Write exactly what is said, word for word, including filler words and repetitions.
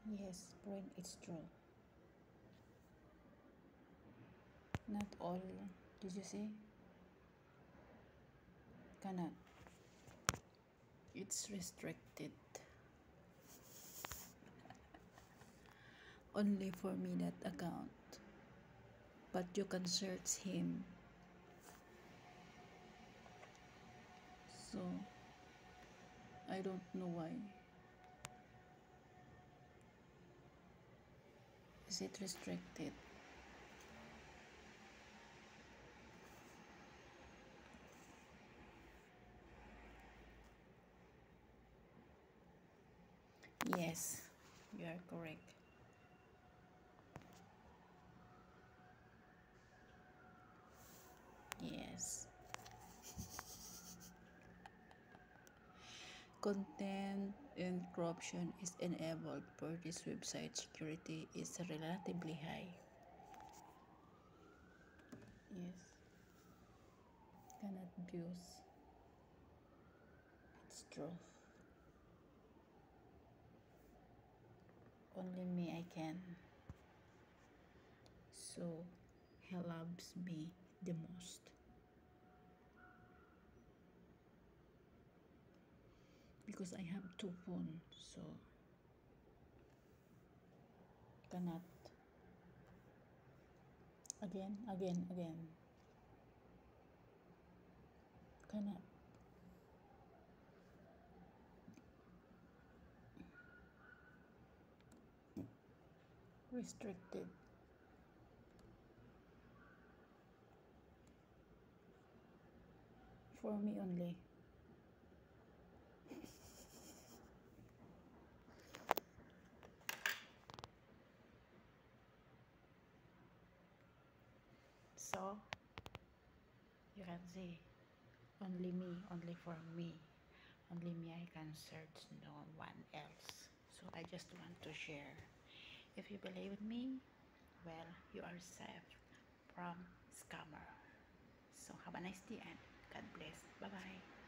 Yes, friend, it's true. Not all, did you say? Cannot. It's restricted. Only for me that account. But you can search him. So, I don't know why. Is it restricted? Yes, you are correct. Yes. Content and corruption is enabled for this website. Security is relatively high. Yes. Cannot abuse. It's true. Only me I can. So he loves me the most. Because I have two phones, so cannot. Again, again, again. Cannot. Restricted. For me only. So you can see, only me, only for me. Only me I can search, no one else. So I just want to share. If you believe in me, well, you are safe from scammer. So have a nice day and God bless. Bye bye.